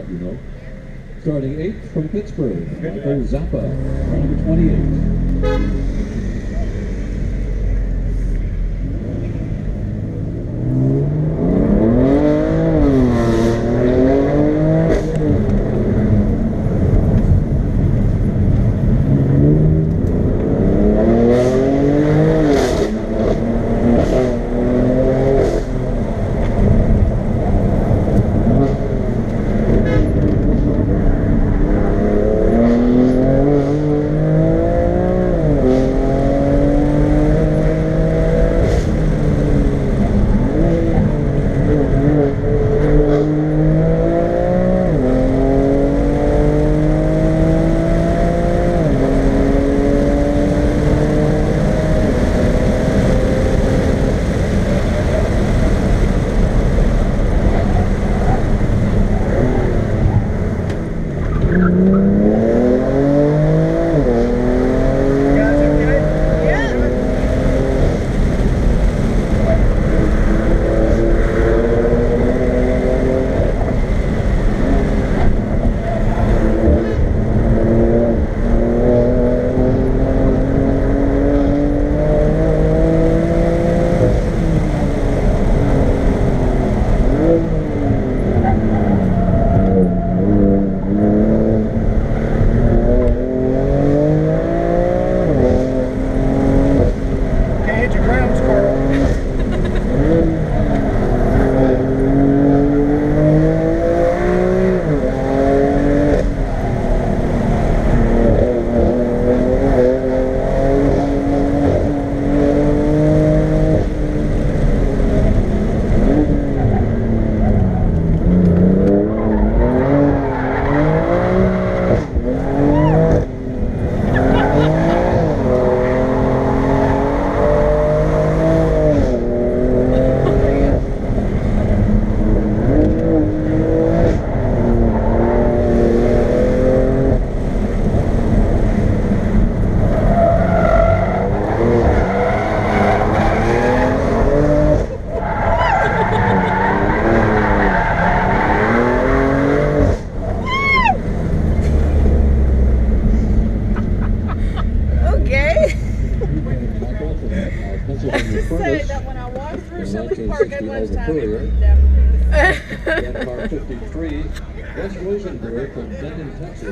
you know. Starting 8th from Pittsburgh, Michael Zappa, number 28. Just say that when I walked through Shelley Park at lunchtime, it was car 53, Wes Rosenberg from Denton, Texas,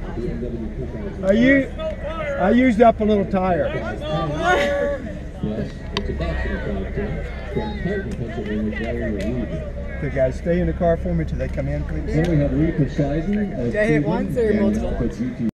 BMW. I used up a little tire. Yes, it's a Datsun 510 from Titan, Pennsylvania, Gary Reed. Okay, guys, stay in the car for me till they come in, please. Then we have Reed Poseidon. Did I hit once or multiple?